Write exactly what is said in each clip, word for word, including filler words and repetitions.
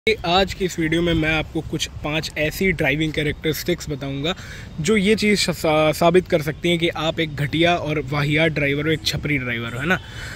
आज की इस वीडियो में मैं आपको कुछ पांच ऐसी ड्राइविंग कैरेक्टरिस्टिक्स बताऊंगा जो ये चीज़ सा, साबित कर सकती हैं कि आप एक घटिया और वाहियात ड्राइवर हो, एक छपरी ड्राइवर हो, है ना।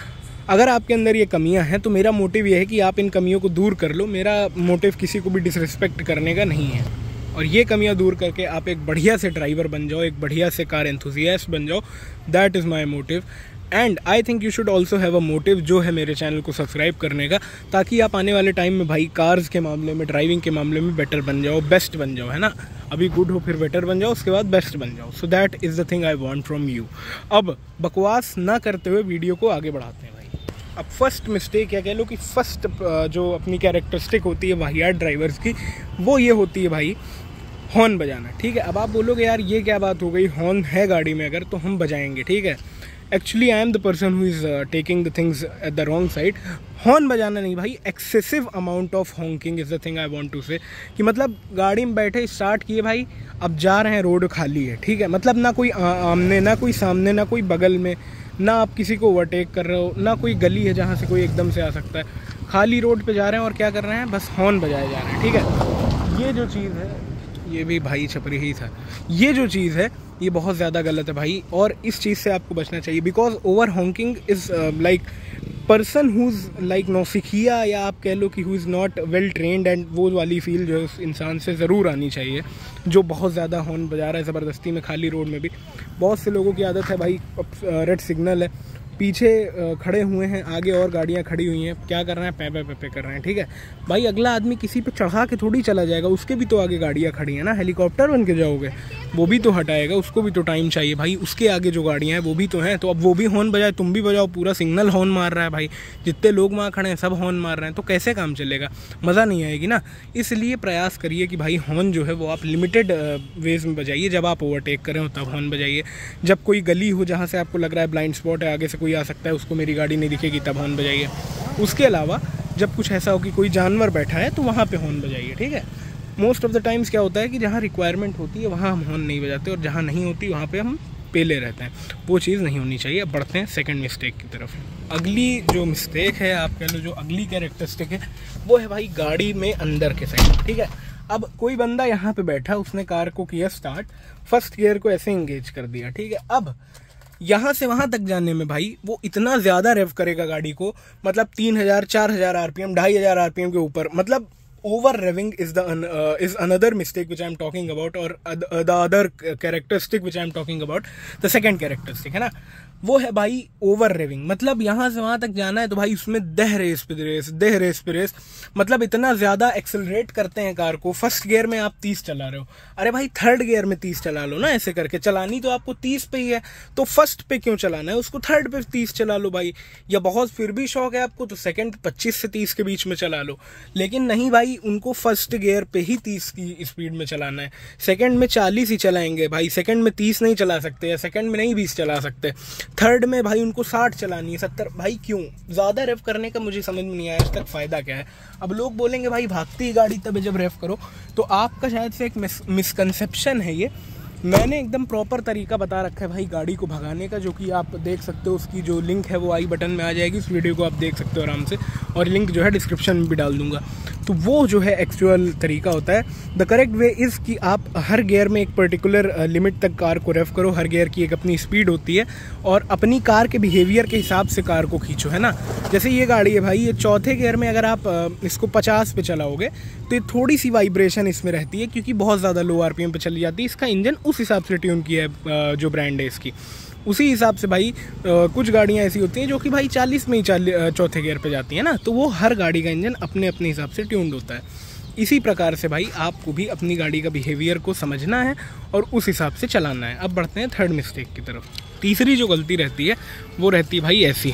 अगर आपके अंदर ये कमियां हैं तो मेरा मोटिव ये है कि आप इन कमियों को दूर कर लो। मेरा मोटिव किसी को भी डिसरिस्पेक्ट करने का नहीं है, और ये कमियां दूर करके आप एक बढ़िया से ड्राइवर बन जाओ, एक बढ़िया से कार एंथुसियास्ट बन जाओ। That is my motive and I think you should also have a motive, जो है मेरे चैनल को सब्सक्राइब करने का, ताकि आप आने वाले टाइम में भाई कार्स के मामले में, ड्राइविंग के मामले में बेटर बन जाओ, बेस्ट बन जाओ, है ना। अभी गुड हो, फिर बेटर बन जाओ, उसके बाद बेस्ट बन जाओ। So that is the thing I want from you. अब बकवास ना करते हुए वीडियो को आगे बढ़ाते हैं भाई। अब फर्स्ट मिस्टेक या कह लो कि फर्स्ट जो अपनी कैरेक्टरिस्टिक होती है वाहियात ड्राइवर्स की, वो ये होती है भाई हॉर्न बजाना। ठीक है, अब आप बोलोगे यार ये क्या बात हो गई, हॉर्न है गाड़ी में अगर तो हम बजाएंगे, ठीक है। Actually I am the person who is taking the things at the wrong side. Horn बजाना नहीं भाई, excessive amount of honking is the thing I want to say. कि मतलब गाड़ी में बैठे स्टार्ट किए भाई, अब जा रहे हैं, रोड खाली है, ठीक है, मतलब ना कोई आमने, ना कोई सामने, ना कोई बगल में, ना आप किसी को ओवरटेक कर रहे हो, ना कोई गली है जहाँ से कोई एकदम से आ सकता है। खाली रोड पे जा रहे हैं और क्या कर रहे हैं, बस हॉर्न बजाए जा रहे हैं, ठीक है। ये जो चीज़ है, ये भी भाई छपरी ही था, ये जो चीज़ है ये बहुत ज़्यादा गलत है भाई, और इस चीज़ से आपको बचना चाहिए। Because over honking is like person who is like नौसिखिया, या आप कह लो कि who is not well trained, and वो वाली फील जो है उस इंसान से ज़रूर आनी चाहिए जो बहुत ज़्यादा हॉर्न बजा रहा है ज़बरदस्ती में खाली रोड में भी। बहुत से लोगों की आदत है भाई, रेड सिग्नल है, पीछे खड़े हुए हैं, आगे और गाड़ियां खड़ी हुई हैं, क्या कर रहे हैं, पे पे पे पे कर रहे हैं, ठीक है भाई। अगला आदमी किसी पे चढ़ा के थोड़ी चला जाएगा, उसके भी तो आगे गाड़ियां खड़ी हैं ना। हेलीकॉप्टर बन के जाओगे, वो भी तो हटाएगा, उसको भी तो टाइम चाहिए भाई। उसके आगे जो गाड़ियां हैं वो भी तो हैं, तो अब वो भी हॉर्न बजाए, तुम भी बजाओ, पूरा सिग्नल हॉर्न मार रहा है भाई, जितने लोग वहाँ खड़े हैं सब हॉर्न मार रहे हैं, तो कैसे काम चलेगा, मज़ा नहीं आएगी ना। इसलिए प्रयास करिए कि भाई हॉर्न जो है वो आप लिमिटेड वेज में बजाइए। जब आप ओवरटेक करें हो तब हॉर्न बजाइए, जब कोई गली हो जहाँ से आपको लग रहा है ब्लाइंड स्पॉट है, आगे से कोई आ सकता है, उसको मेरी गाड़ी नहीं दिखेगी, तब हॉर्न बजाइए। उसके अलावा जब कुछ ऐसा हो कि कोई जानवर बैठा है तो वहाँ पे हॉर्न बजाइए, ठीक है। मोस्ट ऑफ द टाइम्स क्या होता है कि जहाँ रिक्वायरमेंट होती है वहाँ हम हॉर्न नहीं बजाते, और जहाँ नहीं होती वहाँ पे हम पेले रहते हैं। वो चीज़ नहीं होनी चाहिए। अब बढ़ते हैं सेकंड मिस्टेक की तरफ। अगली जो मिस्टेक है, आप कह लो जो अगली कैरेक्टरिस्टिक है, वो है भाई गाड़ी में अंदर के साइड, ठीक है। अब कोई बंदा यहाँ पे बैठा, उसने कार को किया स्टार्ट, फर्स्ट गियर को ऐसे इंगेज कर दिया, ठीक है। अब यहाँ से वहाँ तक जाने में भाई वो इतना ज़्यादा रेव करेगा गाड़ी को, मतलब तीन हज़ार चार हज़ार आरपीएम, ढाई हज़ार आरपीएम के ऊपर, मतलब over revving is the is another mistake which I am talking about, और the other characteristic which I am talking about, the second characteristic है ना, वो है भाई ओवर रेविंग। मतलब यहाँ से वहाँ तक जाना है तो भाई उसमें दह रेस पे रेस, दह रेस पे रेस, मतलब इतना ज़्यादा एक्सेलरेट करते हैं कार को। फर्स्ट गियर में आप तीस चला रहे हो, अरे भाई थर्ड गियर में तीस चला लो ना, ऐसे करके। चलानी तो आपको तीस पे ही है, तो फर्स्ट पे क्यों चलाना है, उसको थर्ड पे तीस चला लो भाई। या बहुत फिर भी शौक है आपको तो सेकंड पच्चीस से तीस के बीच में चला लो, लेकिन नहीं भाई, उनको फर्स्ट गियर पे ही तीस की स्पीड में चलाना है। सेकंड में चालीस ही चलाएंगे भाई, सेकंड में तीस नहीं चला सकते, या सेकंड में नहीं बीस चला सकते। थर्ड में भाई उनको साठ चलानी है, सत्तर। भाई क्यों ज़्यादा रेव करने का मुझे समझ में नहीं आया आज तक, फ़ायदा क्या है। अब लोग बोलेंगे भाई भागती गाड़ी तब जब रेव करो, तो आपका शायद से एक मिस मिसकंसेप्शन है ये। मैंने एकदम प्रॉपर तरीका बता रखा है भाई गाड़ी को भगाने का, जो कि आप देख सकते हो। उसकी जो लिंक है वो आई बटन में आ जाएगी, उस वीडियो को आप देख सकते हो आराम से, और लिंक जो है डिस्क्रिप्शन में भी डाल दूंगा। तो वो जो है एक्चुअल तरीका होता है। द करेक्ट वे इज़ कि आप हर गियर में एक पर्टिकुलर लिमिट तक कार को रेव करो। हर गियर की एक अपनी स्पीड होती है, और अपनी कार के बिहेवियर के हिसाब से कार को खींचो, है ना। जैसे ये गाड़ी है भाई, ये चौथे गियर में अगर आप इसको पचास पे चलाओगे तो ये थोड़ी सी वाइब्रेशन इसमें रहती है, क्योंकि बहुत ज़्यादा लो आरपीएम पे चली जाती है। इसका इंजन उस हिसाब से ट्यून किया है जो ब्रांड है इसकी, उसी हिसाब से भाई आ, कुछ गाड़ियाँ ऐसी होती हैं जो कि भाई चालीस में ही चालीस चौथे गियर पे जाती है ना, तो वो हर गाड़ी का इंजन अपने अपने हिसाब से ट्यून्ड होता है। इसी प्रकार से भाई आपको भी अपनी गाड़ी का बिहेवियर को समझना है और उस हिसाब से चलाना है। अब बढ़ते हैं थर्ड मिस्टेक की तरफ। तीसरी जो गलती रहती है वो रहती है भाई ऐसी,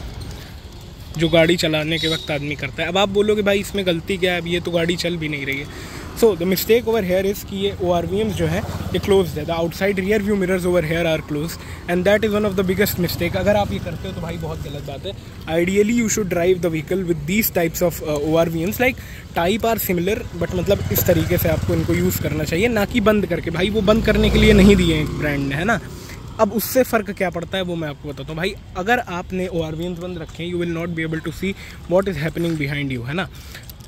जो गाड़ी चलाने के वक्त आदमी करता है। अब आप बोलोगे भाई इसमें गलती क्या है, अब ये तो गाड़ी चल भी नहीं रही है। So the mistake over here is कि ये ओ आर वी एम्स जो है ये क्लोज है, the outside rear view mirrors over here are close, and that is one of the biggest mistake. अगर आप ये करते हो तो भाई बहुत गलत बात है। Ideally you should drive the vehicle with these types of O R V Ms, like type or similar, but मतलब इस तरीके से आपको इनको यूज़ करना चाहिए, ना कि बंद करके। भाई वो बंद करने के लिए नहीं दिए हैं ब्रांड ने, है ना। अब उससे फ़र्क क्या पड़ता है वो मैं आपको बताता हूँ भाई। अगर आपने ओ आर वी एम्स बंद रखे हैं, you will not be able to see what is happening behind you, है ना।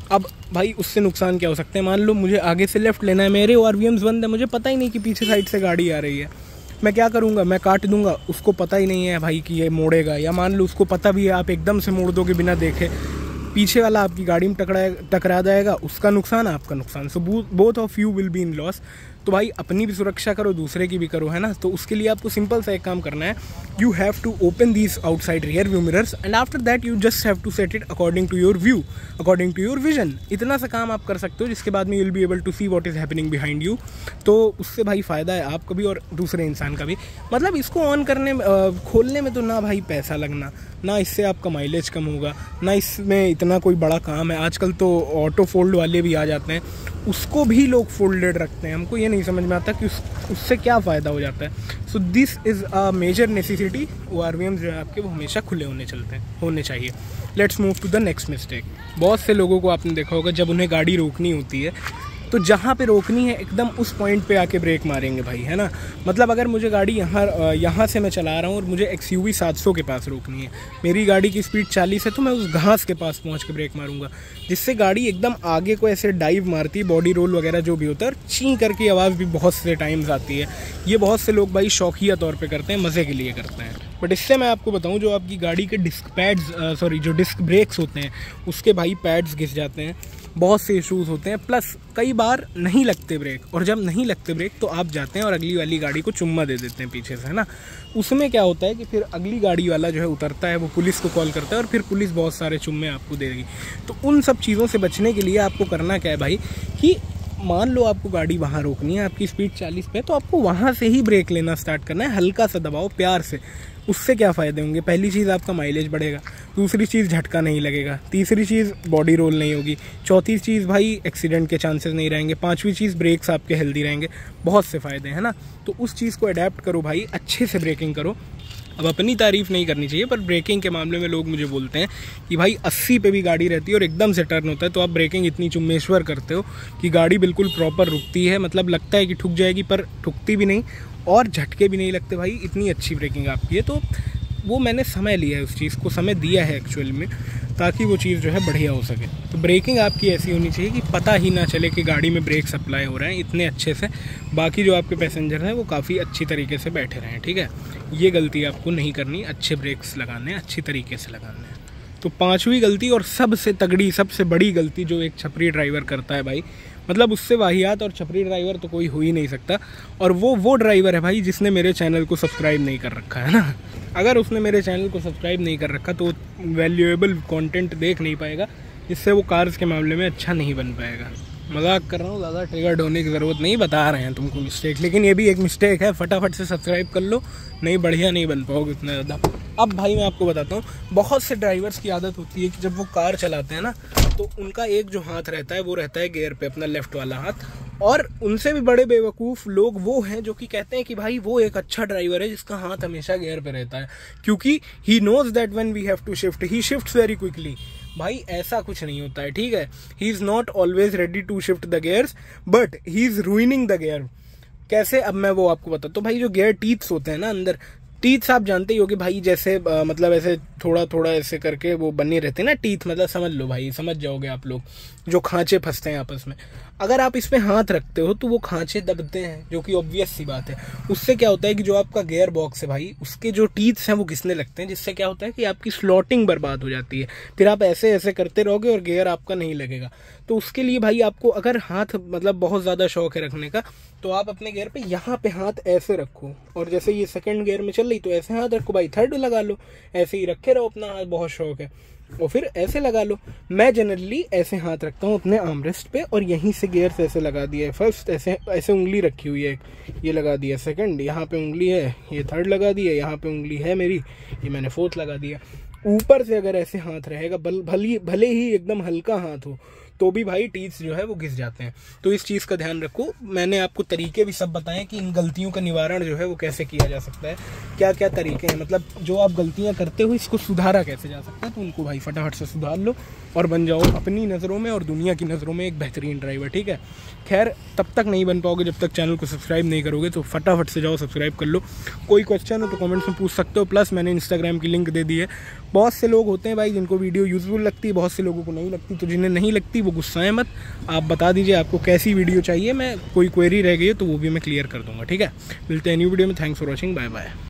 अब भाई उससे नुकसान क्या हो सकता है, मान लो मुझे आगे से लेफ़्ट लेना है, मेरे ओ आर वी एम्स बंद है, मुझे पता ही नहीं कि पीछे साइड से गाड़ी आ रही है, मैं क्या करूँगा, मैं काट दूंगा, उसको पता ही नहीं है भाई कि ये मोड़ेगा, या मान लो उसको पता भी है, आप एकदम से मोड़ दोगे बिना देखे, पीछे वाला आपकी गाड़ी में टकरा टकरा जाएगा, उसका नुकसान आपका नुकसान, so both of you will be in loss. तो भाई अपनी भी सुरक्षा करो, दूसरे की भी करो, है ना। तो उसके लिए आपको सिंपल सा एक काम करना है, you have to open these outside rear view mirrors and after that you just have to set it according to your view, according to your vision. इतना सा काम आप कर सकते हो, जिसके बाद में you will be able to see what is happening behind you. तो उससे भाई फ़ायदा है आपका भी और दूसरे इंसान का भी। मतलब इसको ऑन करने में, खोलने में तो ना भाई पैसा लगना, ना इससे आपका माइलेज कम होगा, ना इसमें इतना कोई बड़ा काम है। आजकल तो ऑटो फोल्ड वाले भी आ जाते हैं, उसको भी लोग फोल्डेड रखते हैं। हमको ये नहीं समझ में आता कि उस उससे क्या फ़ायदा हो जाता है। So this is a major necessity. O R V M जो है आपके वो हमेशा खुले होने चलते हैं होने चाहिए। Let's move to the next mistake. बहुत से लोगों को आपने देखा होगा, जब उन्हें गाड़ी रोकनी होती है तो जहाँ पे रोकनी है एकदम उस पॉइंट पे आके ब्रेक मारेंगे भाई, है ना। मतलब अगर मुझे गाड़ी यहाँ यहाँ से मैं चला रहा हूँ और मुझे एक्स यू वी सात सौ के पास रोकनी है, मेरी गाड़ी की स्पीड चालीस है, तो मैं उस घास के पास पहुँच के ब्रेक मारूंगा, जिससे गाड़ी एकदम आगे को ऐसे डाइव मारती है, बॉडी रोल वगैरह जो भी होता है, ची करके आवाज़ भी बहुत से टाइम्स आती है। ये बहुत से लोग भाई शौकिया तौर पर करते हैं, मज़े के लिए करते हैं। बट इससे मैं आपको बताऊं, जो आपकी गाड़ी के डिस्क पैड्स सॉरी जो डिस्क ब्रेक्स होते हैं उसके भाई पैड्स घिस जाते हैं, बहुत से इश्यूज़ होते हैं। प्लस कई बार नहीं लगते ब्रेक, और जब नहीं लगते ब्रेक तो आप जाते हैं और अगली वाली गाड़ी को चुम्मा दे देते हैं पीछे से, है ना। उसमें क्या होता है कि फिर अगली गाड़ी वाला जो है उतरता है, वो पुलिस को कॉल करता है और फिर पुलिस बहुत सारे चुम्मे आपको देगी। तो उन सब चीज़ों से बचने के लिए आपको करना क्या है भाई, कि मान लो आपको गाड़ी वहाँ रोकनी है, आपकी स्पीड चालीस पे, तो आपको वहाँ से ही ब्रेक लेना स्टार्ट करना है, हल्का सा दबाओ प्यार से। उससे क्या फ़ायदे होंगे, पहली चीज़ आपका माइलेज बढ़ेगा, दूसरी चीज़ झटका नहीं लगेगा, तीसरी चीज़ बॉडी रोल नहीं होगी, चौथी चीज़ भाई एक्सीडेंट के चांसेस नहीं रहेंगे, पांचवी चीज़ ब्रेक्स आपके हेल्दी रहेंगे। बहुत से फ़ायदे हैं ना। तो उस चीज़ को अडेप्ट करो भाई, अच्छे से ब्रेकिंग करो। अब अपनी तारीफ़ नहीं करनी चाहिए, पर ब्रेकिंग के मामले में लोग मुझे बोलते हैं कि भाई अस्सी पे भी गाड़ी रहती है और एकदम से टर्न होता है तो आप ब्रेकिंग इतनी चुम्मेश्वर करते हो कि गाड़ी बिल्कुल प्रॉपर रुकती है, मतलब लगता है कि ठुक जाएगी पर ठुकती भी नहीं, और झटके भी नहीं लगते भाई, इतनी अच्छी ब्रेकिंग आपकी है। तो वो मैंने समय लिया है, उस चीज़ को समय दिया है एक्चुअल में, ताकि वो चीज़ जो है बढ़िया हो सके। तो ब्रेकिंग आपकी ऐसी होनी चाहिए कि पता ही ना चले कि गाड़ी में ब्रेक सप्लाई हो रहे हैं इतने अच्छे से, बाकी जो आपके पैसेंजर हैं वो काफ़ी अच्छी तरीके से बैठे रहें, ठीक है। ये गलती आपको नहीं करनी, अच्छे ब्रेक्स लगाने हैं, अच्छी तरीके से लगाने हैं। तो पांचवी गलती और सबसे तगड़ी सबसे बड़ी गलती जो एक छपरी ड्राइवर करता है भाई, मतलब उससे वाहियात और छपरी ड्राइवर तो कोई हो ही नहीं सकता, और वो वो ड्राइवर है भाई जिसने मेरे चैनल को सब्सक्राइब नहीं कर रखा है ना। अगर उसने मेरे चैनल को सब्सक्राइब नहीं कर रखा तो वैल्यूएबल कंटेंट देख नहीं पाएगा, जिससे वो कार्स के मामले में अच्छा नहीं बन पाएगा। मजाक कर रहा हूँ, ज़्यादा ट्रिगर्ड होने की ज़रूरत नहीं, बता रहे हैं तुमको मिस्टेक, लेकिन ये भी एक मिस्टेक है, फटाफट से सब्सक्राइब कर लो, नहीं बढ़िया नहीं बन पाओगे इतना ज़्यादा। अब भाई मैं आपको बताता हूँ, बहुत से ड्राइवर्स की आदत होती है कि जब वो कार चलाते हैं ना, तो उनका एक जो हाथ रहता है वो रहता है गियर पे, अपना लेफ्ट वाला हाथ। और उनसे भी बड़े बेवकूफ़ लोग वो हैं जो कि कहते हैं कि भाई वो एक अच्छा ड्राइवर है जिसका हाथ हमेशा गियर पे रहता है, क्योंकि he knows that when we have to shift he shifts very quickly. भाई ऐसा कुछ नहीं होता है, ठीक है। He is not always ready to shift the gears, but he is ruining the gear. कैसे, अब मैं वो आपको बताता हूँ। तो भाई जो गियर टीथ्स होते हैं ना अंदर, टीथ्स आप जानते ही हो कि भाई जैसे आ, मतलब ऐसे थोड़ा थोड़ा ऐसे करके वो बने रहते हैं ना टीथ, मतलब समझ लो भाई, समझ जाओगे आप लोग, जो खांचे फंसते हैं आपस में। अगर आप इसमें हाथ रखते हो तो वो खांचे दबते हैं, जो कि ऑब्वियस सी बात है। उससे क्या होता है कि जो आपका गियर बॉक्स है भाई, उसके जो टीथ्स हैं वो घिसने लगते हैं, जिससे क्या होता है कि आपकी स्लॉटिंग बर्बाद हो जाती है। फिर आप ऐसे ऐसे करते रहोगे और गियर आपका नहीं लगेगा। तो उसके लिए भाई आपको अगर हाथ मतलब बहुत ज़्यादा शौक है रखने का, तो आप अपने गियर पे यहाँ पे हाथ ऐसे रखो, और जैसे ये सेकंड गियर में चल रही तो ऐसे हाथ रखो भाई, थर्ड लगा लो, ऐसे ही रखे रहो अपना हाथ, बहुत शौक है, और फिर ऐसे लगा लो। मैं जनरली ऐसे हाथ रखता हूँ अपने आर्मरेस्ट पे, और यहीं से गियर से ऐसे लगा दिया है। फर्स्ट ऐसे ऐसे उंगली रखी हुई है, ये लगा दिया सेकंड, यहाँ पे उंगली है, ये थर्ड लगा दिया, यहाँ पे उंगली है मेरी, ये मैंने फोर्थ लगा दिया। ऊपर से अगर ऐसे हाथ रहेगा, भल भली भले ही एकदम हल्का हाथ हो, तो भी भाई टीथ्स जो है वो घिस जाते हैं। तो इस चीज़ का ध्यान रखो। मैंने आपको तरीके भी सब बताएं कि इन गलतियों का निवारण जो है वो कैसे किया जा सकता है, क्या क्या तरीके हैं, मतलब जो आप गलतियां करते हो इसको सुधारा कैसे जा सकता है। तो उनको भाई फटाफट से सुधार लो और बन जाओ अपनी नज़रों में और दुनिया की नज़रों में एक बेहतरीन ड्राइवर, ठीक है। खैर तब तक नहीं बन पाओगे जब तक चैनल को सब्सक्राइब नहीं करोगे, तो फटाफट से जाओ सब्सक्राइब कर लो। कोई क्वेश्चन हो तो कमेंट्स में पूछ सकते हो, प्लस मैंने इंस्टाग्राम की लिंक दे दी है। बहुत से लोग होते हैं भाई जिनको वीडियो यूजफुल लगती है, बहुत से लोगों को नहीं लगती, तो जिन्हें नहीं लगती वो गुस्साएं मत। आप बता दीजिए आपको कैसी वीडियो चाहिए, मैं कोई क्वेरी रह गई है तो वो भी मैं क्लियर कर दूँगा, ठीक है। मिलते हैं न्यू वीडियो में। Thanks for watching, bye bye.